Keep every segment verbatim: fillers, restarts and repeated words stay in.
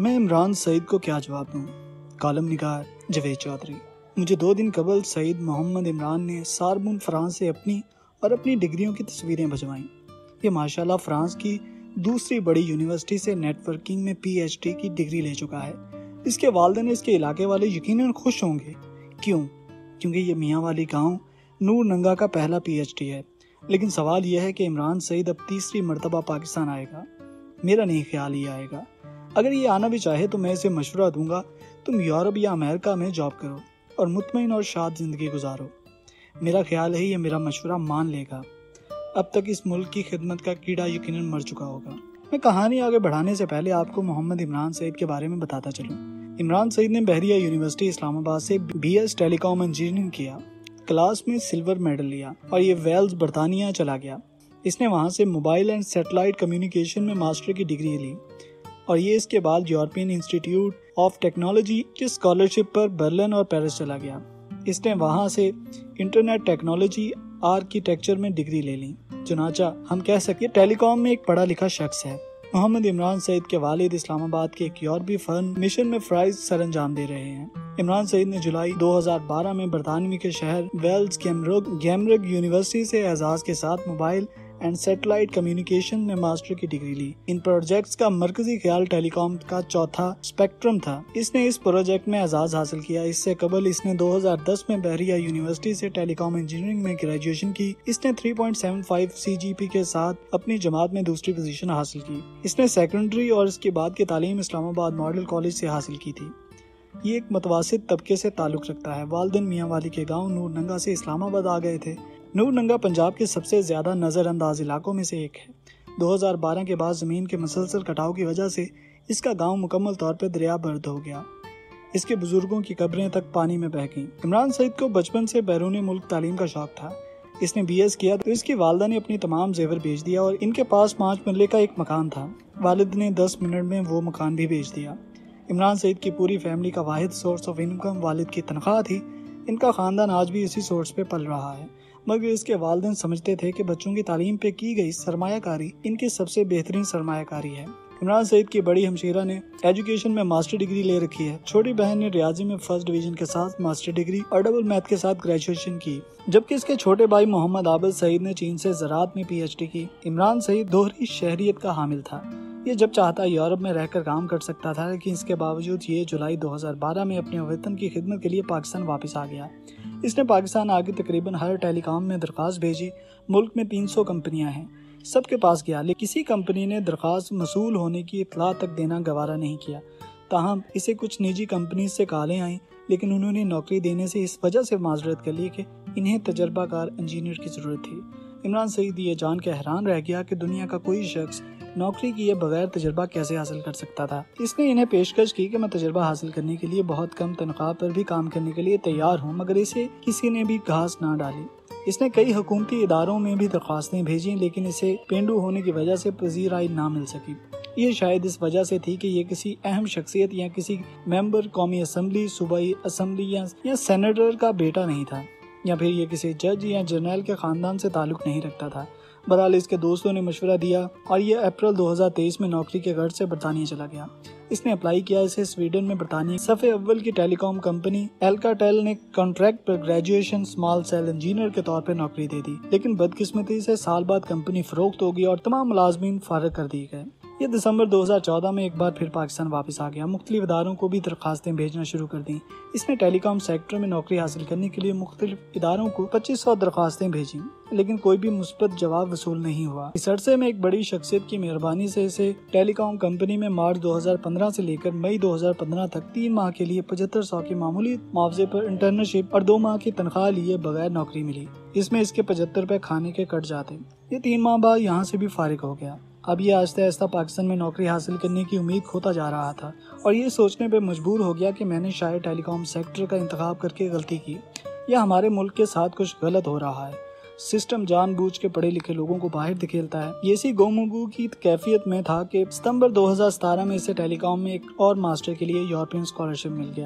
میں عمران سعید کو کیا جواب دوں؟ کالم نگار جاوید چودھری۔ مجھے دو دن قبل سعید محمد عمران نے ساربون فرانس سے اپنی اور اپنی ڈگریوں کی تصویریں بھجوائیں۔ یہ ماشاءاللہ فرانس کی دوسری بڑی یونیورسٹی سے نیٹ ورکنگ میں پی ایچ ڈی کی ڈگری لے چکا ہے۔ اس کے والدین اس کے علاقے والے یقیناً خوش ہوں گے۔ کیوں؟ کیونکہ یہ میاں والی گاؤں نور ننگا کا پہلا پی ایچ ڈی ہے۔ لیکن سوال یہ ہے کہ عمران سعید اب تیسری مرتبہ پاکستان آئے گا؟ میرا نہیں خیال یہ آئے گا۔ اگر یہ آنا بھی چاہے تو میں اسے مشورہ دوں گا تم یورپ یا امریکہ میں جاب کرو اور مطمئن اور شاد زندگی گزارو۔ میرا خیال ہے یہ میرا مشورہ مان لے گا۔ اب تک اس ملک کی خدمت کا کیڑا یقیناً مر چکا ہوگا۔ میں کہانی آگے بڑھانے سے پہلے آپ کو محمد عمران سعید کے بارے میں بتاتا چلوں۔ عمران سعید نے بحریہ یونیورسٹی اسلام آباد سے B S telecom engineering کیا، کلاس میں سلور میڈل لیا اور یہ ویلز برطانیہ چلا گیا۔ اس نے وہاں سے موبائل اینڈ سیٹلائٹ کمیونیکیشن میں ماسٹر کی ڈگری لی اور یہ اس کے بعد یورپین انسٹیٹیوٹ آف ٹیکنالوجی کی اسکالرشپ پر برلن اور پیرس چلا گیا۔ اس نے وہاں سے انٹرنیٹ ٹیکنالوجی آرکیٹیکچر میں ڈگری لے لی۔ چنانچہ ہم کہہ سکتے ٹیلی کام میں ایک پڑھا لکھا شخص ہے۔ محمد عمران سعید کے والد اسلام آباد کے ایک یورپی فرم مشن میں فرائض سر انجام دے رہے ہیں۔ عمران سعید نے جولائی دو ہزار بارہ میں برطانوی کے شہر ویلز گیمرگ گیمرگ یونیورسٹی سے اعزاز کے ساتھ موبائل اینڈ سیٹلائٹ کمیونیکیشن میں ماسٹر کی ڈگری لی۔ ان پروجیکٹس کا مرکزی خیال ٹیلی کام کا چوتھا اسپیکٹرم تھا۔ اس نے اس پروجیکٹ میں اعزاز حاصل کیا۔ اس سے قبل اس نے دو ہزار دس میں بحریہ یونیورسٹی سے ٹیلی کام انجینئرنگ میں گریجویشن کی۔ اس نے تین پوائنٹ سات پانچ سی جی پی کے ساتھ اپنی جماعت میں دوسری پوزیشن حاصل کی۔ اس نے سیکنڈری اور اس کے بعد کی تعلیم اسلام آباد ماڈل کالج سے حاصل کی تھی۔ یہ ایک متوسط طبقے سے تعلق رکھتا ہے۔ والدین میاں والی کے گاؤں نور ننگا سے اسلام آباد آ گئے تھے۔ نور ننگا پنجاب کے سب سے زیادہ نظر انداز علاقوں میں سے ایک ہے۔ دو ہزار بارہ کے بعد زمین کے مسلسل کٹاؤ کی وجہ سے اس کا گاؤں مکمل طور پر دریا برد ہو گیا۔ اس کے بزرگوں کی قبریں تک پانی میں بہہ گئیں۔ عمران سعید کو بچپن سے بیرون ملک تعلیم کا شوق تھا۔ اس نے بی ایس کیا تو اس کی والدہ نے اپنی تمام زیور بیچ دیا اور ان کے پاس پانچ مرلے کا ایک مکان تھا۔ والد نے دس منٹ میں وہ مکان بھی بیچ دیا۔ عمران سعید کی پوری فیملی کا واحد سورس آف انکم والد کی تنخواہ تھی۔ ان کا خاندان آج بھی اسی سورس پہ پل رہا ہے، مگر اس کے والدین سمجھتے تھے کہ بچوں کی تعلیم پہ کی گئی سرمایہ کاری ان کی سب سے بہترین سرمایہ کاری ہے۔ عمران سعید کی بڑی ہمشیرہ نے ایجوکیشن میں ماسٹر ڈگری لے رکھی ہے۔ چھوٹی بہن نے ریاضی میں فرسٹ ڈویژن کے ساتھ ماسٹر ڈگری اور ڈبل میتھ کے ساتھ گریجویشن کی، جبکہ اس کے چھوٹے بھائی محمد عابد سعید نے چین سے زراعت میں پی ایچ ڈی کی۔ عمران سعید دوہری شہریت کا حامل تھا۔ یہ جب چاہتا یورپ میں رہ کر کام کر سکتا تھا، لیکن اس کے باوجود یہ جولائی دو ہزار بارہ میں اپنے وطن کی خدمت کے لیے پاکستان واپس آ گیا۔ اس نے پاکستان آگے تقریباً ہر ٹیلی کام میں درخواست بھیجی۔ ملک میں تین سو کمپنیاں ہیں، سب کے پاس گیا، لیکن کسی کمپنی نے درخواست موصول ہونے کی اطلاع تک دینا گوارا نہیں کیا۔ تاہم اسے کچھ نجی کمپنیز سے کالیں آئیں، لیکن انہوں نے نوکری دینے سے اس وجہ سے معذرت کر لی کہ انہیں تجربہ کار انجینئر کی ضرورت تھی۔ عمران سعید یہ جان کے حیران رہ گیا کہ دنیا کا کوئی شخص نوکری کیے بغیر تجربہ کیسے حاصل کر سکتا تھا۔ اس نے انہیں پیشکش کی کہ میں تجربہ حاصل کرنے کے لیے بہت کم تنخواہ پر بھی کام کرنے کے لیے تیار ہوں، مگر اسے کسی نے بھی گھاس نہ ڈالی۔ اس نے کئی حکومتی اداروں میں بھی درخواستیں بھیجیں، لیکن اسے پینڈو ہونے کی وجہ سے پذیرائی نہ مل سکی۔ یہ شاید اس وجہ سے تھی کہ یہ کسی اہم شخصیت یا کسی ممبر قومی اسمبلی، صوبائی اسمبلی یا سینیٹر کا بیٹا نہیں تھا، یا پھر یہ کسی جج یا جرنیل کے خاندان سے تعلق نہیں رکھتا تھا۔ بہرحال اس کے دوستوں نے مشورہ دیا اور یہ اپریل دو ہزار تیئیس میں نوکری کے غرض سے برطانیہ چلا گیا۔ اس نے اپلائی کیا۔ اسے سویڈن میں برطانیہ صف اول کی ٹیلی کام کمپنی الکاٹیل نے کانٹریکٹ پر گریجویشن اسمال سیل انجینئر کے طور پر نوکری دے دی، لیکن بدقسمتی سے سال بعد کمپنی فروخت ہو گئی اور تمام ملازمین فارغ کر دیے گئے۔ یہ دسمبر دو ہزار چودہ میں ایک بار پھر پاکستان واپس آ گیا۔ مختلف اداروں کو بھی درخواستیں بھیجنا شروع کر دیں۔ اس نے ٹیلی کام سیکٹر میں نوکری حاصل کرنے کے لیے مختلف اداروں کو پچیس سو درخواستیں بھیجیں، لیکن کوئی بھی مثبت جواب وصول نہیں ہوا۔ اس عرصے میں ایک بڑی شخصیت کی مہربانی سے اسے ٹیلی کام کمپنی میں مارچ دو ہزار پندرہ سے لے کر مئی دو ہزار پندرہ تک تین ماہ کے لیے پچہتر سو کی معمولی معاوضے پر انٹرنشپ اور دو ماہ کی تنخواہ لیے بغیر نوکری ملی۔ اس میں اس کے پچہتر روپے کھانے کے کٹ جاتے۔ یہ تین ماہ بعد یہاں سے بھی فارغ ہو گیا۔ اب یہ آہستہ آہستہ پاکستان میں نوکری حاصل کرنے کی امید کھوتا جا رہا تھا اور یہ سوچنے پہ مجبور ہو گیا کہ میں نے شاید ٹیلی کام سیکٹر کا انتخاب کر کے غلطی کی، یا ہمارے ملک کے ساتھ کچھ غلط ہو رہا ہے۔ سسٹم جان بوجھ کے پڑھے لکھے لوگوں کو باہر دھکیلتا ہے۔ یہ اسی گومگو کی کیفیت میں تھا کہ ستمبر دو ہزار ستارہ میں اسے ٹیلی کام میں ایک اور ماسٹر کے لیے یورپین اسکالرشپ مل گیا۔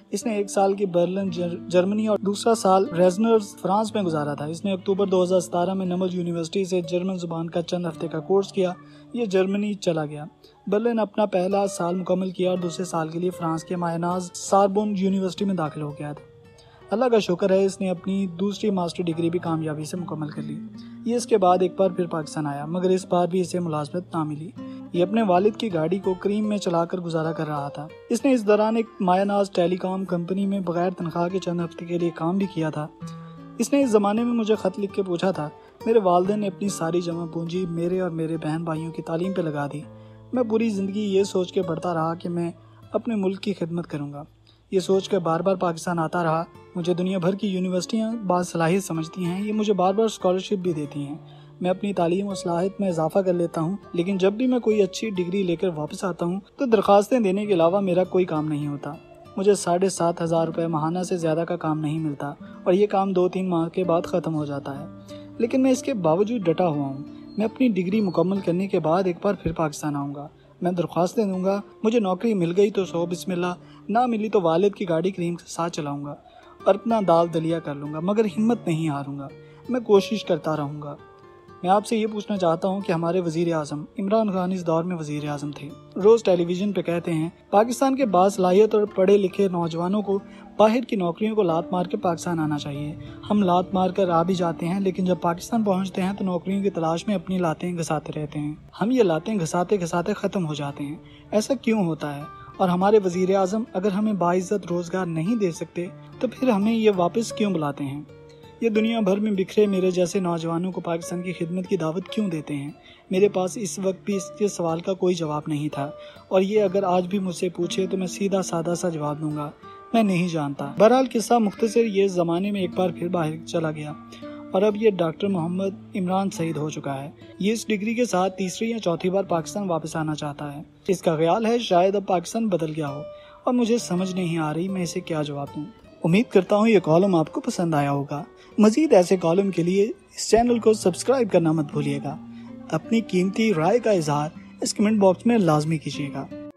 اس نے ایک سال کی برلن جرمنی اور دوسرا سال ریزنرز فرانس میں گزارا تھا۔ اس نے اکتوبر دو ہزار ستارہ میں نمل یونیورسٹی سے جرمن زبان کا چند ہفتے کا کورس کیا۔ یہ جرمنی چلا گیا۔ برلن اپنا پہلا سال مکمل کیا اور دوسرے سال کے لیے فرانس کے مایاناز ساربون یونیورسٹی میں داخل ہو گیا تھا۔ اللہ کا شکر ہے اس نے اپنی دوسری ماسٹر ڈگری بھی کامیابی سے مکمل کر لی۔ یہ اس کے بعد ایک بار پھر پاکستان آیا، مگر اس بار بھی اسے ملازمت نہ ملی۔ یہ اپنے والد کی گاڑی کو کریم میں چلا کر گزارا کر رہا تھا۔ اس نے اس دوران ایک مایاناز ٹیلی کام کمپنی میں بغیر تنخواہ کے چند ہفتے کے لیے کام بھی کیا تھا۔ اس نے اس زمانے میں مجھے خط لکھ کے پوچھا تھا۔ میرے والدین نے اپنی ساری جمع پونجی میرے اور میرے بہن بھائیوں کی تعلیم پہ لگا دی۔ میں پوری زندگی یہ سوچ کے بڑھتا رہا کہ میں اپنے ملک کی خدمت کروں گا۔ یہ سوچ کے بار بار پاکستان آتا رہا۔ مجھے دنیا بھر کی یونیورسٹیاں باصلاحیت سمجھتی ہیں، یہ مجھے بار بار اسکالرشپ بھی دیتی ہیں۔ میں اپنی تعلیم و صلاحیت میں اضافہ کر لیتا ہوں، لیکن جب بھی میں کوئی اچھی ڈگری لے کر واپس آتا ہوں تو درخواستیں دینے کے علاوہ میرا کوئی کام نہیں ہوتا۔ مجھے ساڑھے سات ہزار روپے ماہانہ سے زیادہ کا کام نہیں ملتا اور یہ کام دو تین ماہ کے بعد ختم ہو جاتا ہے، لیکن میں اس کے باوجود ڈٹا ہوا ہوں۔ میں اپنی ڈگری مکمل کرنے کے بعد ایک بار پھر پاکستان آؤں گا۔ میں درخواستیں دوں گا، مجھے نوکری مل گئی تو سو بسم اللہ، نہ ملی تو والد کی گاڑی کریم کے ساتھ چلاؤں گا اور اپنا دال دلیا کر لوں گا، مگر ہمت نہیں ہاروں گا۔ میں کوشش کرتا رہوں گا۔ میں آپ سے یہ پوچھنا چاہتا ہوں کہ ہمارے وزیر اعظم عمران خان اس دور میں وزیر اعظم تھے۔ روز ٹیلی ویژن پہ کہتے ہیں پاکستان کے باصلاحیت اور پڑھے لکھے نوجوانوں کو باہر کی نوکریوں کو لات مار کے پاکستان آنا چاہیے۔ ہم لات مار کر آ بھی جاتے ہیں، لیکن جب پاکستان پہنچتے ہیں تو نوکریوں کی تلاش میں اپنی لاتیں گھساتے رہتے ہیں۔ ہم یہ لاتیں گھساتے گھساتے ختم ہو جاتے ہیں۔ ایسا کیوں ہوتا ہے؟ اور ہمارے وزیر اعظم اگر ہمیں باعزت روزگار نہیں دے سکتے تو پھر ہمیں یہ واپس کیوں بلاتے ہیں؟ یہ دنیا بھر میں بکھرے میرے جیسے نوجوانوں کو پاکستان کی خدمت کی دعوت کیوں دیتے ہیں؟ میرے پاس اس وقت بھی اس کے سوال کا کوئی جواب نہیں تھا، اور یہ اگر آج بھی مجھ سے پوچھے تو میں سیدھا سادہ سا جواب دوں گا، میں نہیں جانتا۔ بہرحال قصہ مختصر، یہ زمانے میں ایک بار پھر باہر چلا گیا اور اب یہ ڈاکٹر محمد عمران سعید ہو چکا ہے۔ یہ اس ڈگری کے ساتھ تیسری یا چوتھی بار پاکستان واپس آنا چاہتا ہے۔ اس کا خیال ہے شاید اب پاکستان بدل گیا ہو اور مجھے سمجھ نہیں آ رہی میں اسے کیا جواب دوں۔ امید کرتا ہوں یہ کالم آپ کو پسند آیا ہوگا۔ مزید ایسے کالم کے لیے اس چینل کو سبسکرائب کرنا مت بھولیے گا۔ اپنی قیمتی رائے کا اظہار اس کمنٹ باکس میں لازمی کیجیے گا۔